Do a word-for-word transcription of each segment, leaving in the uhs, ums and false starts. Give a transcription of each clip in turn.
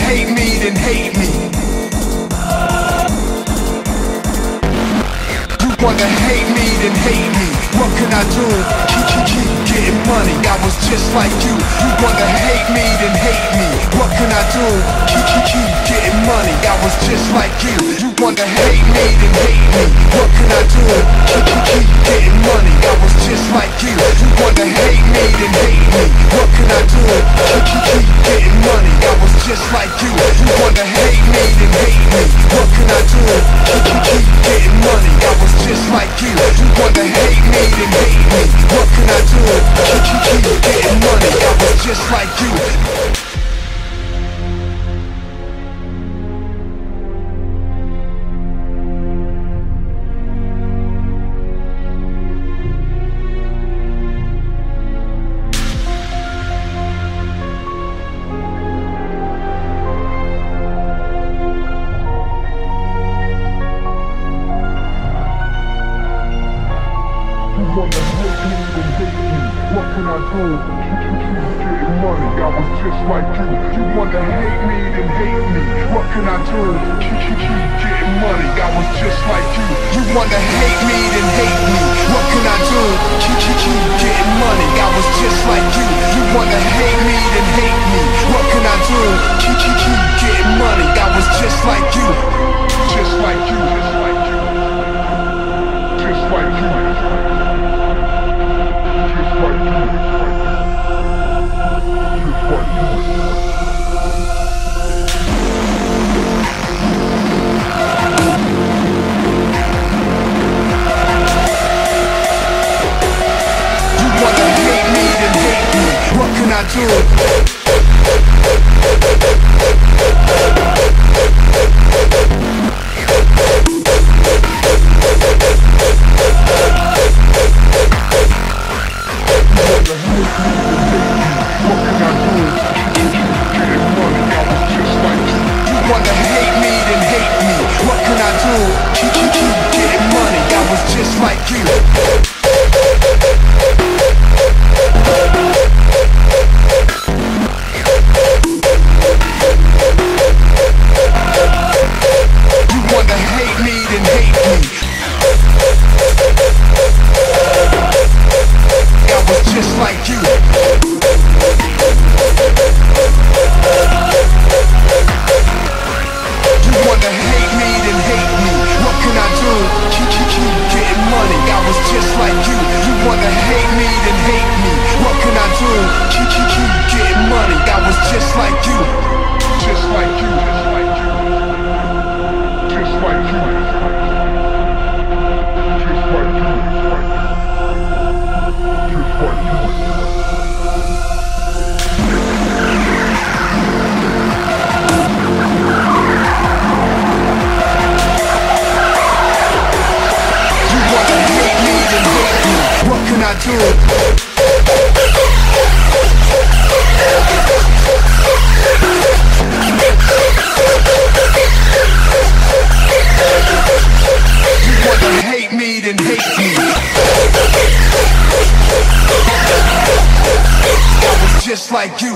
hate me, then hate me. You wanna hate me, then hate me. What can I do? Keep, keep, keep getting money. I was just like you. You wanna hate me, then hate me. What can I do? Keep, keep, keep getting money. I was just like you. You wanna hate me, then hate me. What can I do? Keep, keep, keep getting money. I was just like you. You wanna hate me, then hate me. What can I do? Keep, keep, keep getting money. I was just like you. You wanna hate me, then hate me. What can I do? Keep, keep, keep getting money. I was just like you. You wanna hate me, then hate me. What can I do? Keep, keep, keep getting money. I was just like you. You wanna hate me, then hate me. What can I do? Keep, keep, keep getting money. I was just like you. You wanna hate me, then hate me. What can I do? Keep, keep, keep getting money. I was just like you. You wanna hate me, then hate me. What can I do? Keep, keep, keep getting money. I was just like you. You wanna hate me, then hate me. What can I do? Keep, keep, keep getting money. I was just like you. Just like you. Just like you. Just like you. Just like you. Just like you. You wanna hate me, then hate me. What can I do? Wanna hate me, then hate me. What can I do? Keep, keep, keep getting money. I was just like you. You wanna hate me, then hate me. I was just like you. You wanna hate me, then hate me. What can I do? Keep, keep, keep getting money. I was just like you. You wanna hate me, then hate me. What can I do? Keep, keep, keep getting money. I was just like you. Just like you. Just like you. Just like you. Just like you. Just like you. What can I do? You wanna hate me, then hate me. I was just like you.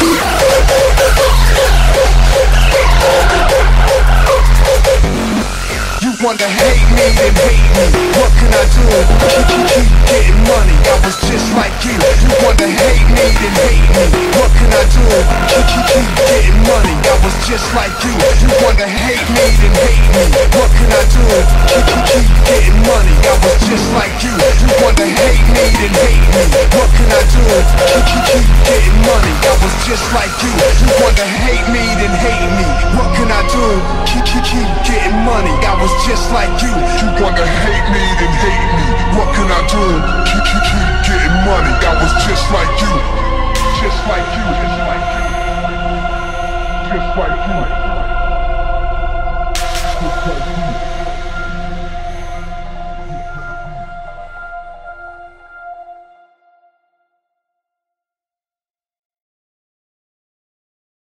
You wanna hate me, then hate me. What can I do? Keep, keep, keep getting money. I was just like you. You wanna hate me, then hate me. What can I do? Keep, keep, keep getting money. I was just like you. You wanna hate me, then hate me. What can I do? Keep, keep, keep getting money. I was just like you. You wanna hate me, then hate me. What can I do? Keep, keep, keep getting money. I was just like you. You wanna hate me, then hate me. What can I do? Keep, keep, keep getting money. I was just like you. You wanna hate me, then hate me. What can I do? Keep, keep, keep getting money. I was just like you. Just like you. Just like you. Just like you.